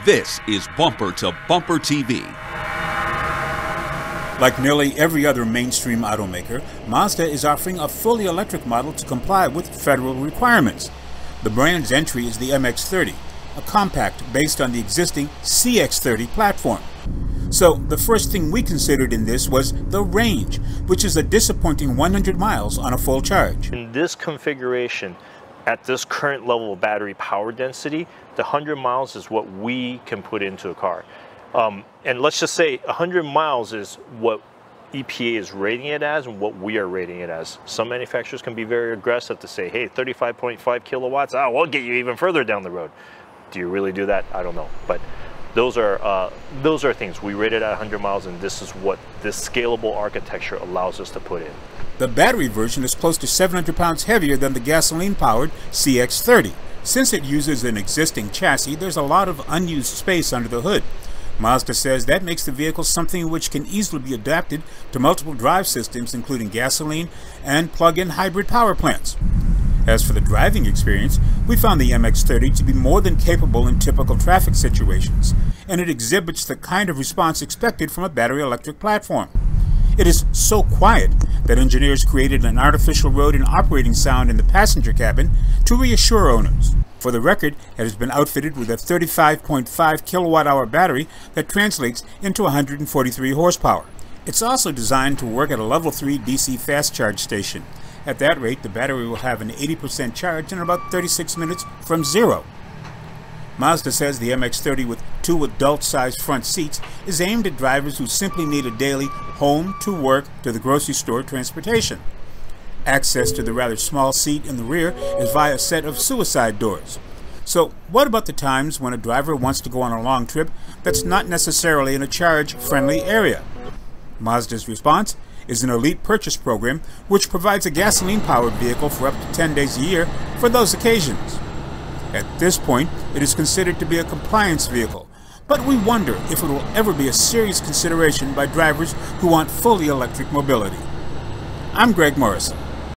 This is Bumper to Bumper TV. Like nearly every other mainstream automaker, Mazda is offering a fully electric model to comply with federal requirements. The brand's entry is the MX30, a compact based on the existing CX30 platform. So the first thing we considered in this was the range, which is a disappointing 100 miles on a full charge. In this configuration, at this current level of battery power density, the 100 miles is what we can put into a car. And let's just say 100 miles is what EPA is rating it as and what we are rating it as. Some manufacturers can be very aggressive to say, hey, 35.5 kilowatts, we'll get you even further down the road. Do you really do that? I don't know. But those are things. We rate it at 100 miles, and this is what this scalable architecture allows us to put in. The battery version is close to 700 pounds heavier than the gasoline-powered CX30. Since it uses an existing chassis, there's a lot of unused space under the hood. Mazda says that makes the vehicle something which can easily be adapted to multiple drive systems, including gasoline and plug-in hybrid power plants. As for the driving experience, we found the MX30 to be more than capable in typical traffic situations, and it exhibits the kind of response expected from a battery electric platform. It is so quiet that engineers created an artificial road and operating sound in the passenger cabin to reassure owners. For the record, it has been outfitted with a 35.5 kilowatt-hour battery that translates into 143 horsepower. It's also designed to work at a level 3 DC fast charge station. At that rate, the battery will have an 80% charge in about 36 minutes from zero. Mazda says the MX30 with 2 adult-sized front seats is aimed at drivers who simply need a daily home to work to the grocery store transportation. Access to the rather small seat in the rear is via a set of suicide doors. So what about the times when a driver wants to go on a long trip that's not necessarily in a charge-friendly area? Mazda's response is an elite purchase program which provides a gasoline-powered vehicle for up to 10 days a year for those occasions. At this point, it is considered to be a compliance vehicle, but we wonder if it will ever be a serious consideration by drivers who want fully electric mobility. I'm Greg Morrison.